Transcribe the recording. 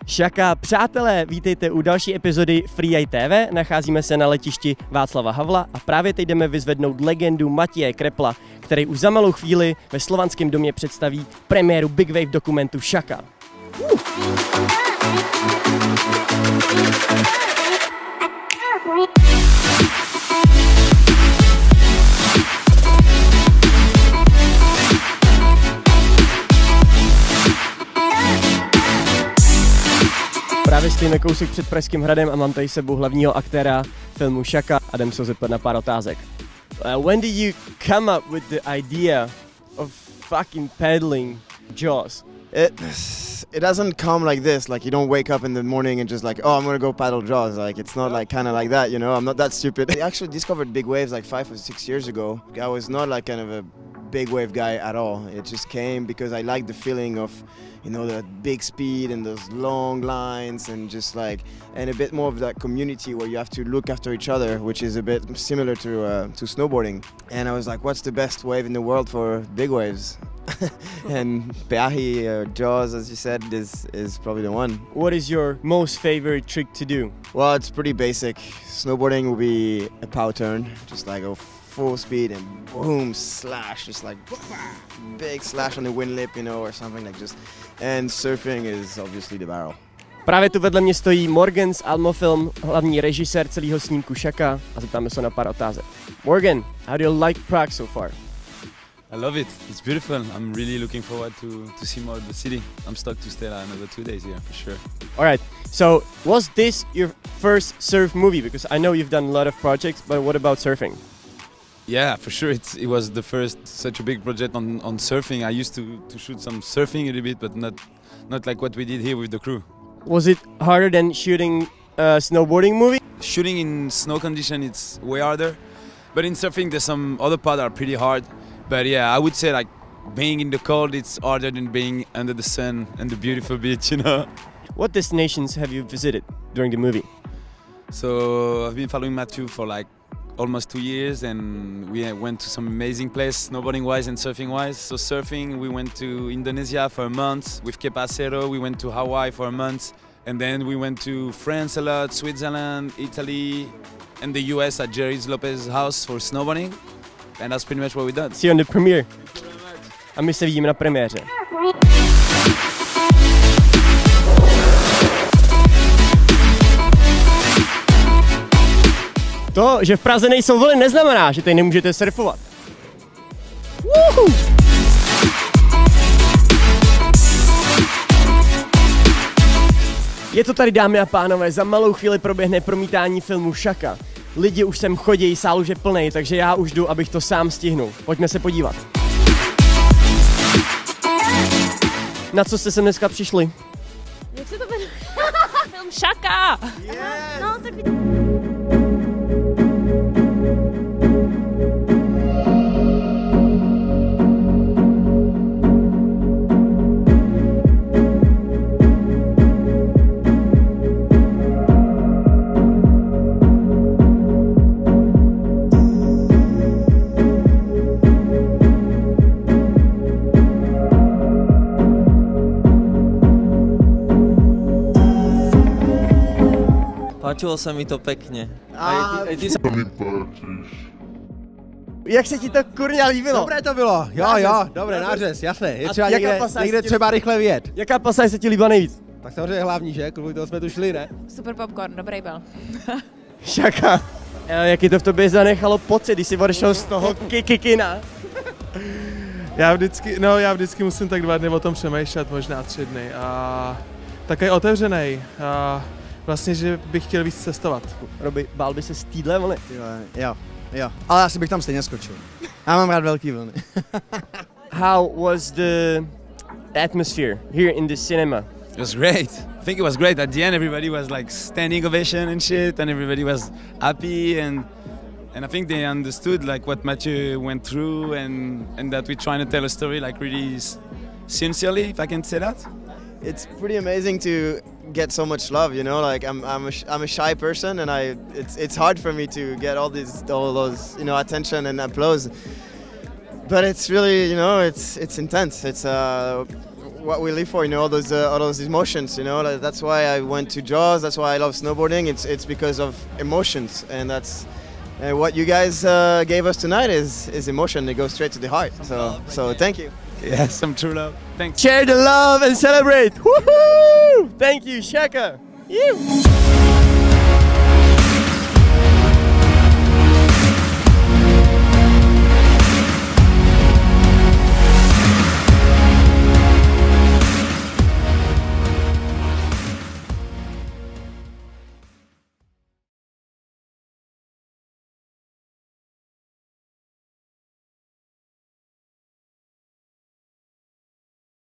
Šaka, přátelé, vítejte u další epizody Free TV. Nacházíme se na letišti Václava Havla a právě teď jdeme vyzvednout legendu Matěje Krepla, který už za malou chvíli ve Slovanském domě představí premiéru Big Wave dokumentu Šaka. Právě stojíme kousek před Pražským hradem a mám tady sebou hlavního aktéra filmu Šaka a jdem se zeptat na pár otázek. When did you come up with the idea of fucking peddling Jaws? It doesn't come like this, like you don't wake up in the morning and just like, oh, I'm gonna go paddle Jaws. Like it's not like kind of like that, you know. I'm not that stupid. I actually discovered big waves like 5 or 6 years ago. I was not like kind of a big wave guy at all. It just came because I liked the feeling of, you know, the big speed and those long lines and just like, and a bit more of that community where you have to look after each other, which is a bit similar to snowboarding. And I was like, what's the best wave in the world for big waves? And Peahi or Jaws, as you said, is probably the one. What is your most favorite trick to do? Well, it's pretty basic. Snowboarding will be a power turn, just like go full speed and boom, slash, just like big slash on the wind lip, you know, or something like just. And surfing is obviously the barrel. Právě tu vedle mě stojí Morgan z Almofilm, hlavní režisér celého snímku Šaka a zeptáme se na pár otázek. Morgan, how do you like Prague so far? I love it. It's beautiful. I'm really looking forward to see more of the city. I'm stuck to stay another 2 days here for sure. All right. So, was this your first surf movie? Because I know you've done a lot of projects, but what about surfing? Yeah, for sure. It was the first such a big project on surfing. I used to shoot some surfing a little bit, but not like what we did here with the crew. Was it harder than shooting a snowboarding movie? Shooting in snow condition, it's way harder. But in surfing, there's some other parts that are pretty hard. But yeah, I would say like being in the cold, it's harder than being under the sun and the beautiful beach, you know. What destinations have you visited during the movie? So I've been following Matthew for like almost 2 years, and we went to some amazing places, snowboarding wise and surfing wise. So surfing, we went to Indonesia for a month. With Ke Pasero, we went to Hawaii for a month. And then we went to France a lot, Switzerland, Italy, and the US at Jerry Lopez's house for snowboarding. And that's pretty much what we did. See you on the premiere. A my se vidíme na premiéře. To, že v Praze nejsou vlny, neznamená, že tady nemůžete surfovat. Woohoo! Je to tady, dámy a pánové, za malou chvíli proběhne promítání filmu Šaka. Lidi už sem chodí, sál už je plnej, takže já už jdu, abych to sám stihnul. Pojďme se podívat. Na co jste sem dneska přišli? Jak se to jmenuje? Film Šaka! Yes. No, tak Páčilo se mi to pěkně. Jak se ti to kurňa líbilo? Dobré to bylo, jo, dobré, nářez, jasné. Je třeba někde třeba rychle vyjet. Jaká pasáž se ti líbila nejvíc? Tak samozřejmě hlavní, že? Kvůli toho jsme tu šli, ne? super popcorn, dobrý byl. Šaka. Jaký to v tobě zanechalo pocit, když jsi odešel z toho kikina? Já vždycky musím tak 2 dny o tom přemýšlet, možná 3 dny. A také otevřenej. A vlastně, že bych chtěl víc cestovat. Robi, bál by se z týdle vlny? Jo. Ale asi bych tam stejně skočil. Já mám rád velký vlny. How was the atmosphere here in the cinema? It was great. I think it was great. At the end, everybody was like standing ovation and shit, and everybody was happy, and I think they understood like what Mathieu went through, and that we're trying to tell a story like really sincerely, if I can say that. It's pretty amazing to get so much love, you know. Like I'm a shy person, and it's hard for me to get all those you know, attention and applause. But it's really, you know, it's intense. It's what we live for, you know, all those emotions, you know. Like, that's why I went to Jaws. That's why I love snowboarding. It's because of emotions, and that's what you guys gave us tonight is emotion. It goes straight to the heart. So thank you. Yeah, some true love. Thanks. Share the love and celebrate. Woohoo! Thank you, Shaka. You.